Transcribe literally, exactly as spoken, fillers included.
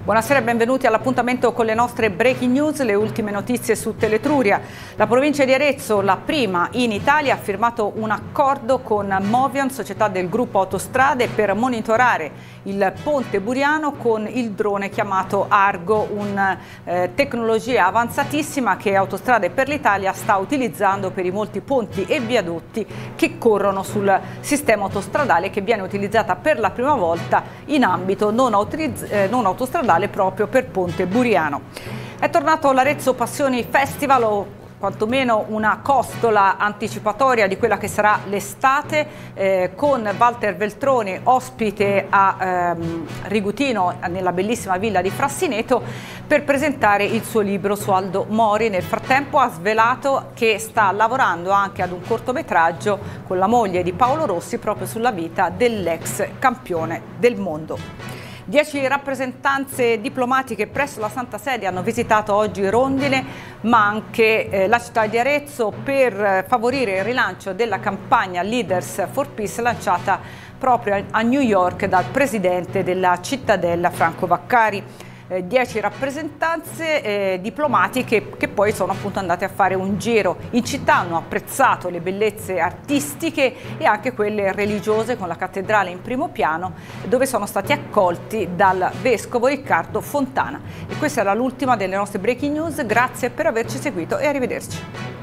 Buonasera e benvenuti all'appuntamento con le nostre breaking news, le ultime notizie su Teletruria. La provincia di Arezzo, la prima in Italia, ha firmato un accordo con Movion, società del gruppo Autostrade, per monitorare il ponte Buriano con il drone chiamato Argo, una eh, tecnologia avanzatissima che Autostrade per l'Italia sta utilizzando per i molti ponti e viadotti che corrono sul sistema autostradale, che viene utilizzata per la prima volta in ambito non, eh, non autostradale proprio per Ponte Buriano. È tornato l'Arezzo Passioni Festival, o quantomeno una costola anticipatoria di quella che sarà l'estate, eh, con Walter Veltroni ospite a ehm, Rigutino, nella bellissima villa di Frassineto, per presentare il suo libro su Aldo Mori. Nel frattempo ha svelato che sta lavorando anche ad un cortometraggio con la moglie di Paolo Rossi proprio sulla vita dell'ex campione del mondo. Dieci rappresentanze diplomatiche presso la Santa Sede hanno visitato oggi Rondine, ma anche eh, la città di Arezzo, per favorire il rilancio della campagna Leaders for Peace lanciata proprio a New York dal presidente della cittadella Franco Vaccari. Eh, dieci rappresentanze eh, diplomatiche che poi sono appunto andate a fare un giro in città, hanno apprezzato le bellezze artistiche e anche quelle religiose, con la cattedrale in primo piano, dove sono stati accolti dal vescovo Riccardo Fontana. E questa era l'ultima delle nostre breaking news, grazie per averci seguito e arrivederci.